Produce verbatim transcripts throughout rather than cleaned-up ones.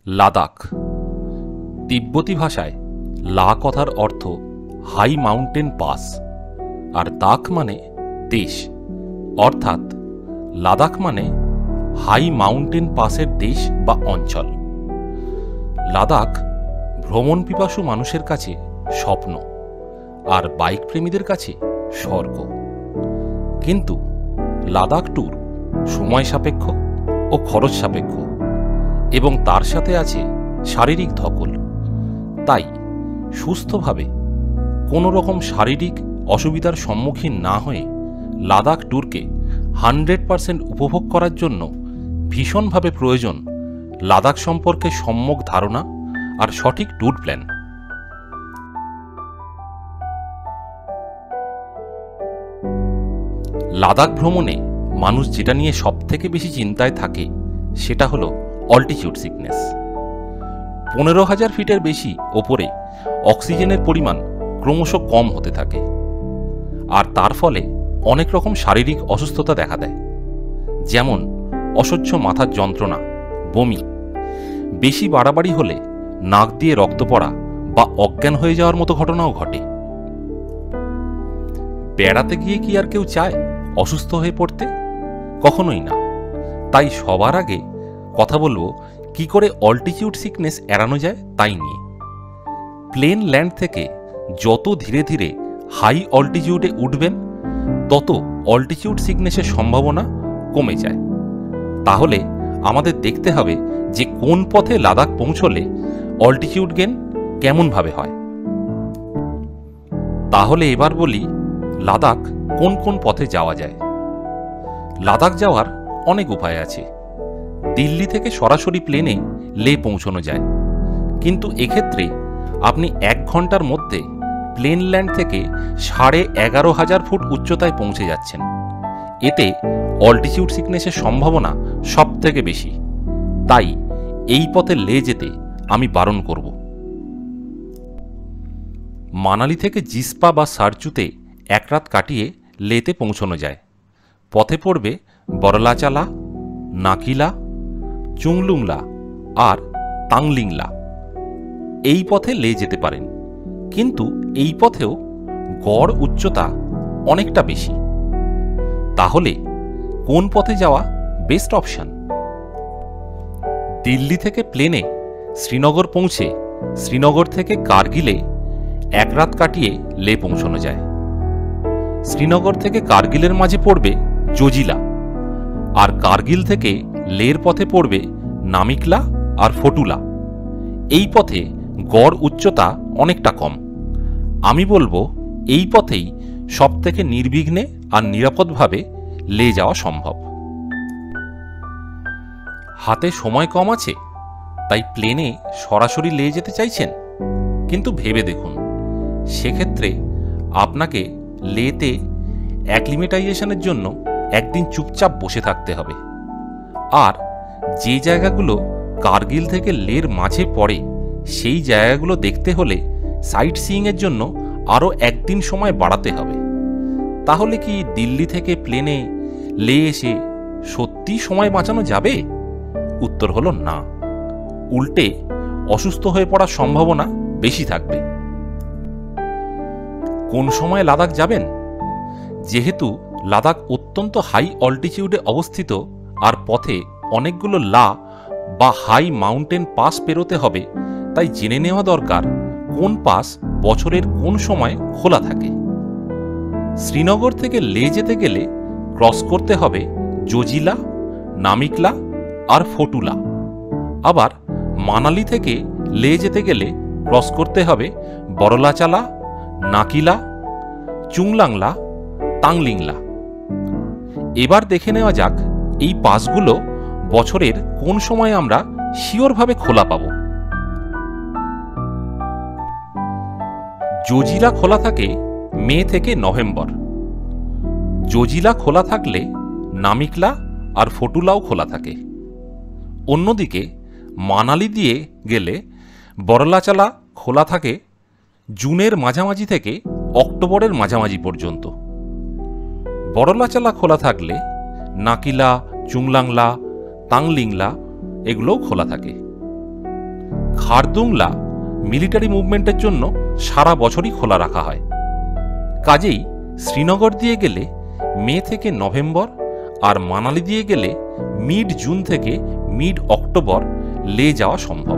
লাদাখ তিব্বতী ভাষায় লা কথার অর্থ হাই মাউন্টেন পাস, আর দাখ মানে দেশ, অর্থাৎ লাদাখ মানে হাই মাউন্টেন পাসের দেশ বা অঞ্চল। লাদাখ ভ্রমণ পিপাসু মানুষের কাছে স্বপ্ন, আর বাইক প্রেমীদের কাছে স্বর্গ। কিন্তু লাদাখ ট্যুর সময় সাপেক্ষ ও খরচ সাপেক্ষ, এবং তার সাথে আছে শারীরিক ধকল। তাই সুস্থভাবে কোনো রকম শারীরিক অসুবিধার সম্মুখীন না হয়ে লাদাখ ট্যুরকে হান্ড্রেড পারসেন্ট উপভোগ করার জন্য ভীষণভাবে প্রয়োজন লাদাখ সম্পর্কে সম্যক ধারণা আর সঠিক ট্যুর প্ল্যান। লাদাখ ভ্রমণে মানুষ যেটা নিয়ে সব থেকে বেশি চিন্তায় থাকে সেটা হলো অল্টিটিউড সিকনেস। পনেরো হাজার ফিটের বেশি ওপরে অক্সিজেনের পরিমাণ ক্রমশ কম হতে থাকে, আর তার ফলে অনেক রকম শারীরিক অসুস্থতা দেখা দেয়, যেমন অসহ্য মাথার যন্ত্রণা, বমি, বেশি বাড়াবাড়ি হলে নাক দিয়ে রক্ত পড়া বা অজ্ঞান হয়ে যাওয়ার মতো ঘটনাও ঘটে। বেড়াতে গিয়ে কি আর কেউ চায় অসুস্থ হয়ে পড়তে? কখনোই না। তাই সবার আগে কথা বলবো কি করে অল্টিটিউড সিকনেস এড়ানো যায় তাই নিয়ে। প্লেন ল্যান্ড থেকে যত ধীরে ধীরে হাই অল্টিটিউডে উঠবেন তত অল্টিটিউড সিকনেসের সম্ভাবনা কমে যায়। তাহলে আমাদের দেখতে হবে যে কোন পথে লাদাখ পৌঁছলে অল্টিটিউড গেন কেমনভাবে হয়। তাহলে এবার বলি লাদাখ কোন কোন পথে যাওয়া যায়। লাদাখ যাওয়ার অনেক উপায় আছে। দিল্লি থেকে সরাসরি প্লেনে লে পৌঁছানো যায়, কিন্তু এক্ষেত্রে আপনি এক ঘন্টার মধ্যে প্লেন ল্যান্ড থেকে সাড়ে এগারো হাজার ফুট উচ্চতায় পৌঁছে যাচ্ছেন। এতে অল্টিটিউড সিকনেসের সম্ভাবনা সব থেকে বেশি। তাই এই পথে লে যেতে আমি বারণ করব। মানালি থেকে জিসপা বা সারচুতে এক রাত কাটিয়ে লেতে পৌঁছানো যায়। পথে পড়বে বরলাচালা, নাকিলা, চুংলুংলা আর তাংলিংলা। এই পথে লে যেতে পারেন, কিন্তু এই পথেও গড় উচ্চতা অনেকটা বেশি। তাহলে কোন পথে যাওয়া বেস্ট অপশন? দিল্লি থেকে প্লেনে শ্রীনগর পৌঁছে শ্রীনগর থেকে কার্গিলে এক রাত কাটিয়ে লে পৌঁছানো যায়। শ্রীনগর থেকে কার্গিলের মাঝে পড়বে জোজিলা, আর কার্গিল থেকে লের পথে পড়বে নামিকলা আর ফটুলা। এই পথে গড় উচ্চতা অনেকটা কম। আমি বলবো এই পথেই সব থেকে নির্বিঘ্নে আর নিরাপদভাবে লে যাওয়া সম্ভব। হাতে সময় কম আছে, তাই প্লেনে সরাসরি লে যেতে চাইছেন, কিন্তু ভেবে দেখুন, সেক্ষেত্রে আপনাকে লেতে অ্যাক্লিমেটাইজেশনের জন্য একদিন চুপচাপ বসে থাকতে হবে। আর যে জায়গাগুলো কার্গিল থেকে লের মাঝে পড়ে সেই জায়গাগুলো দেখতে হলে সাইট সিইংয়ের জন্য আরও একদিন সময় বাড়াতে হবে। তাহলে কি দিল্লি থেকে প্লেনে লে এসে সত্যি সময় বাঁচানো যাবে? উত্তর হলো না। উল্টে অসুস্থ হয়ে পড়ার সম্ভাবনা বেশি থাকবে। কোন সময় লাদাখ যাবেন? যেহেতু লাদাখ অত্যন্ত হাই অল্টিটিউডে অবস্থিত আর পথে অনেকগুলো লা বা হাই মাউন্টেন পাস পেরোতে হবে, তাই জেনে নেওয়া দরকার কোন পাস বছরের কোন সময় খোলা থাকে। শ্রীনগর থেকে লে যেতে গেলে ক্রস করতে হবে জোজিলা, নামিকলা আর ফটুলা। আবার মানালি থেকে লে যেতে গেলে ক্রস করতে হবে বরলাচালা, নাকিলা, চুংলাংলা, তাংলিংলা। এবার দেখে নেওয়া যাক এই পাসগুলো বছরের কোন সময় আমরা শিওরভাবে খোলা পাব। জোজিলা খোলা থাকে মে থেকে নভেম্বর। জোজিলা খোলা থাকলে নামিকলা আর ফটুলাও খোলা থাকে। অন্যদিকে মানালি দিয়ে গেলে বরলাচালা খোলা থাকে জুনের মাঝামাঝি থেকে অক্টোবরের মাঝামাঝি পর্যন্ত। বরলাচালা খোলা থাকলে নাকিলা, চুংলাংলা, তাংলিংলা এগুলোও খোলা থাকে। খারদুংলা মিলিটারি মুভমেন্টের জন্য সারা বছরই খোলা রাখা হয়। কাজেই শ্রীনগর দিয়ে গেলে মে থেকে নভেম্বর, আর মানালি দিয়ে গেলে মিড জুন থেকে মিড অক্টোবর লে যাওয়া সম্ভব।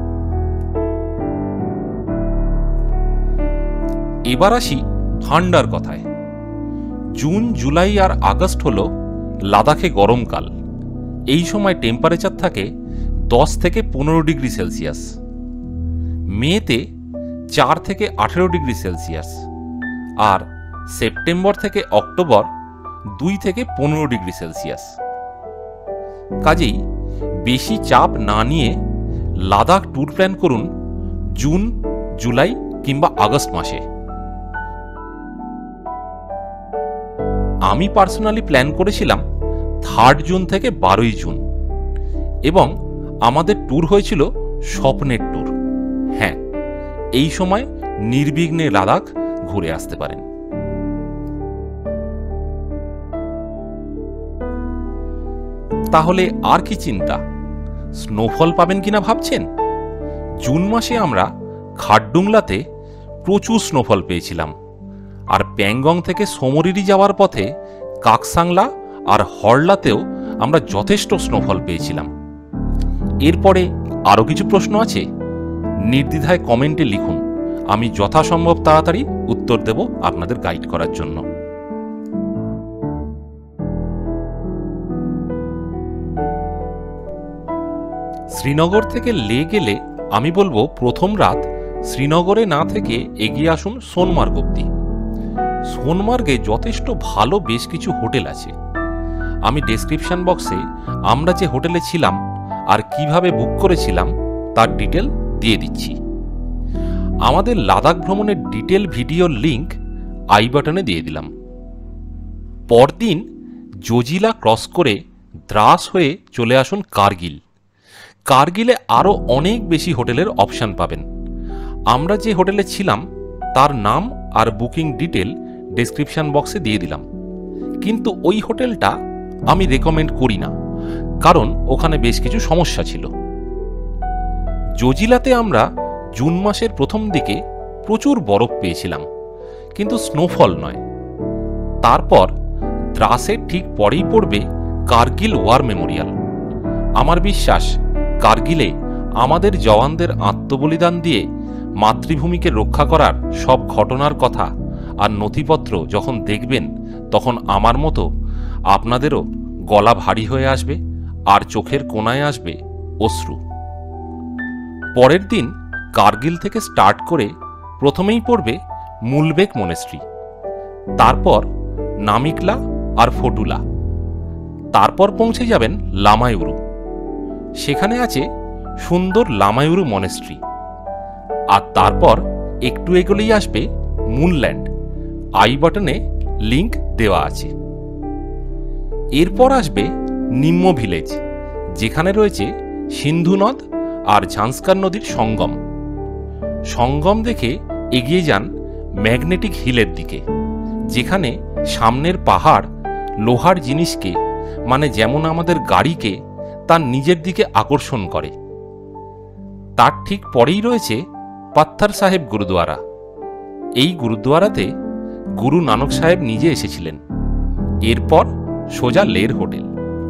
এবার আসি ঠান্ডার কথায়। জুন, জুলাই আর আগস্ট হল লাদাখে গরমকাল। এই সময় টেম্পারেচার থাকে দশ থেকে পনেরো ডিগ্রি সেলসিয়াস। মেতে চার থেকে আঠেরো ডিগ্রি সেলসিয়াস, আর সেপ্টেম্বর থেকে অক্টোবর দুই থেকে পনেরো ডিগ্রি সেলসিয়াস। কাজেই বেশি চাপ না নিয়ে লাদাখ ট্যুর প্ল্যান করুন জুন, জুলাই কিংবা আগস্ট মাসে। আমি পার্সোনালি প্ল্যান করেছিলাম থার্ড জুন থেকে বারোই জুন, এবং আমাদের ট্যুর হয়েছিল স্বপ্নের ট্যুর। হ্যাঁ, এই সময় নির্বিঘ্নে লাদাখ ঘুরে আসতে পারেন। তাহলে আর কি চিন্তা? স্নোফল পাবেন কিনা ভাবছেন? জুন মাসে আমরা খারদুংলাতে প্রচুর স্নোফল পেয়েছিলাম, আর প্যাংগং থেকে সোমরিরি যাওয়ার পথে কাকসাংলা আর হরলাতেও আমরা যথেষ্ট স্নোফল পেয়েছিলাম। এরপরে আরও কিছু প্রশ্ন আছে? নির্দ্বিধায় কমেন্টে লিখুন, আমি যথাসম্ভব তাড়াতাড়ি উত্তর দেব আপনাদের গাইড করার জন্য। শ্রীনগর থেকে লে গেলে আমি বলবো প্রথম রাত শ্রীনগরে না থেকে এগিয়ে আসুন সোনমার্গ অব্দি। সোনমার্গে যথেষ্ট ভালো বেশ কিছু হোটেল আছে। আমি ডেসক্রিপশন বক্সে আমরা যে হোটেলে ছিলাম আর কিভাবে বুক করেছিলাম তার ডিটেল দিয়ে দিচ্ছি। আমাদের লাদাখ ভ্রমণের ডিটেল ভিডিওর লিঙ্ক আই বাটনে দিয়ে দিলাম। পরদিন জজিলা ক্রস করে দ্রাস হয়ে চলে আসুন কার্গিল। কার্গিলে আরও অনেক বেশি হোটেলের অপশান পাবেন। আমরা যে হোটেলে ছিলাম তার নাম আর বুকিং ডিটেল ডেসক্রিপশন বক্সে দিয়ে দিলাম, কিন্তু ওই হোটেলটা আমি রেকমেন্ড করি না, কারণ ওখানে বেশ কিছু সমস্যা ছিল। জজিলাতে আমরা জুন মাসের প্রথম দিকে প্রচুর বরফ পেয়েছিলাম, কিন্তু স্নোফল নয়। তারপর দ্রাসের ঠিক পরেই পড়বে কার্গিল ওয়ার মেমোরিয়াল। আমার বিশ্বাস কার্গিলে আমাদের জওয়ানদের আত্মবলিদান দিয়ে মাতৃভূমিকে রক্ষা করার সব ঘটনার কথা আর নথিপত্র যখন দেখবেন, তখন আমার মতো আপনাদেরও গলা ভারী হয়ে আসবে আর চোখের কোণায় আসবে অশ্রু। পরের দিন কার্গিল থেকে স্টার্ট করে প্রথমেই পড়বে মুলবেক মনেস্ট্রি, তারপর নামিকলা আর ফটুলা, তারপর পৌঁছে যাবেন লামায়ুরু। সেখানে আছে সুন্দর লামায়ুরু মনেস্ট্রি, আর তারপর একটু এগোলেই আসবে মুনল্যান্ড। আই বাটনে লিঙ্ক দেওয়া আছে। এরপর আসবে নিম্ন ভিলেজ, যেখানে রয়েছে সিন্ধু নদ আর ঝাংস্কার নদীর সঙ্গম। সঙ্গম দেখে এগিয়ে যান ম্যাগনেটিক হিলের দিকে, যেখানে সামনের পাহাড় লোহার জিনিসকে, মানে যেমন আমাদের গাড়িকে, তার নিজের দিকে আকর্ষণ করে। তার ঠিক পরেই রয়েছে পাত্থার সাহেব গুরুদুয়ারা। এই গুরুদুয়ারাতে গুরু নানক সাহেব নিজে এসেছিলেন। এরপর সোজা লের হোটেল।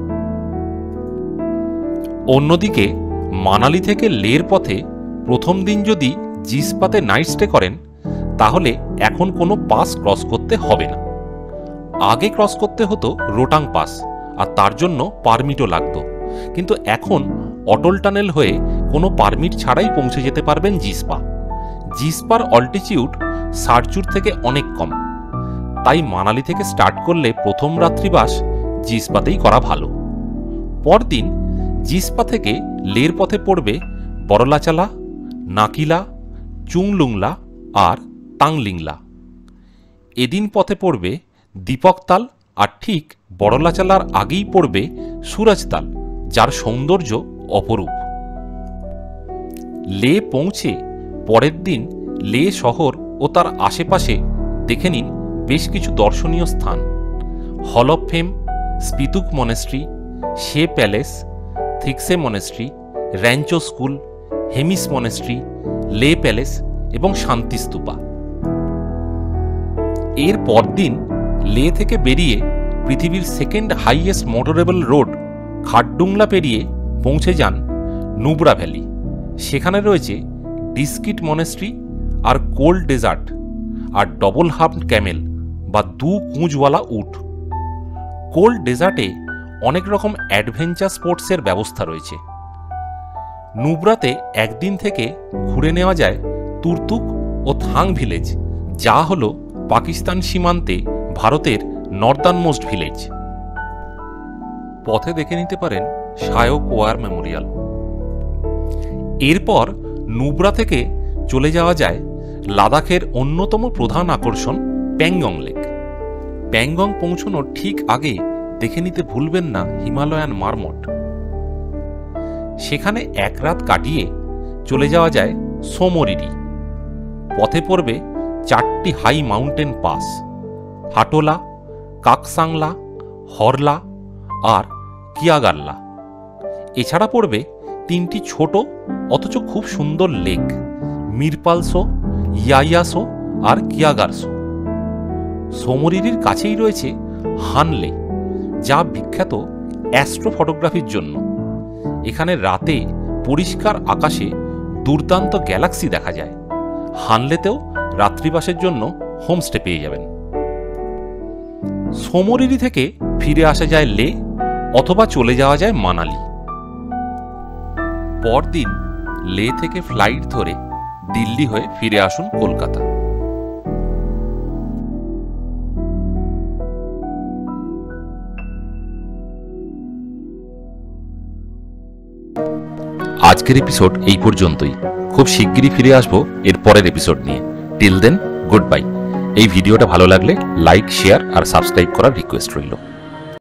অন্যদিকে মানালি থেকে লের পথে প্রথম দিন যদি জিসপাতে নাইট স্টে করেন, তাহলে এখন কোনো পাস ক্রস করতে হবে না। আগে ক্রস করতে হতো রোটাং পাস, আর তার জন্য পারমিটও লাগতো, কিন্তু এখন অটল টানেল হয়ে কোনো পারমিট ছাড়াই পৌঁছে যেতে পারবেন জিসপা। জিসপার অল্টিটিউড সারচুর থেকে অনেক কম, তাই মানালি থেকে স্টার্ট করলে প্রথম রাত্রিবাস জিসপাতেই করা ভালো। পরদিন জিসপা থেকে লের পথে পড়বে বড়লাচালা, নাকিলা, চুংলুংলা আর তাংলিংলা। এদিন পথে পড়বে দীপকতাল, আর ঠিক বড়লাচালার আগেই পড়বে সুরজতাল, যার সৌন্দর্য অপরূপ। লে পৌঁছে পরের দিন লে শহর ও তার আশেপাশে দেখে নিন বেশ কিছু দর্শনীয় স্থান: hall of fame, Spituk monastery, Shey palace, Thiksey monastery, Rancho school, Hemis monastery, Leh palace এবং শান্তি স্তূপা। এর পরদিন লে থেকে বেরিয়ে পৃথিবীর second highest motorable road Khardungla পেরিয়ে পৌঁছে যান নুব্রা ভ্যালি। সেখানে রয়েছে ডিস্কিট মনেস্ট্রি আর কোল্ড ডেজার্ট আর ডবল হার্মড ক্যামেল বা দু কুঁজওয়ালা উট। কোল্ড ডেজার্টে অনেক রকম অ্যাডভেঞ্চার স্পোর্টসের ব্যবস্থা রয়েছে। নুব্রাতে একদিন থেকে ঘুরে নেওয়া যায় তুর্তুক ও থাং ভিলেজ, যা হল পাকিস্তান সীমান্তে ভারতের নর্দার্ন মোস্ট ভিলেজ। পথে দেখে নিতে পারেন শায়ক ওয়ার মেমোরিয়াল। এরপর নুব্রা থেকে চলে যাওয়া যায় লাদাখের অন্যতম প্রধান আকর্ষণ প্যাংগং লেক। প্যাংগং পৌঁছানোর ঠিক আগে দেখে নিতে ভুলবেন না হিমালয়ান মারমট। সেখানে এক রাত কাটিয়ে চলে যাওয়া যায় সোমরিরি। পথে পড়বে চারটি high mountain pass, Hatola, Kaksangla, Horla আর কিয়াগারলা। এছাড়া পড়বে তিনটি ছোট অথচ খুব সুন্দর লেক, মিরপালসো, ইয়াইয়াসো আর কিয়াগারসো। সোমরিরির কাছেই রয়েছে হানলে, যা বিখ্যাত অ্যাস্ট্রো ফটোগ্রাফির জন্য। এখানে রাতে পরিষ্কার আকাশে দুর্দান্ত গ্যালাক্সি দেখা যায়। হানলেতেও রাত্রিবাসের জন্য হোমস্টে পেয়ে যাবেন। সোমরিরি থেকে ফিরে আসা যায় লে অথবা চলে যাওয়া যায় মানালি। পরদিন লে থেকে ফ্লাইট ধরে দিল্লি হয়ে ফিরে আসুন কলকাতা। আজকের এপিসোড এই পর্যন্তই। খুব শিগগিরই ফিরে আসবো এর পরের এপিসোড নিয়ে। Till then, good bye. এই ভিডিওটা ভালো লাগলে লাইক, শেয়ার আর সাবস্ক্রাইব করার রিকোয়েস্ট রইল।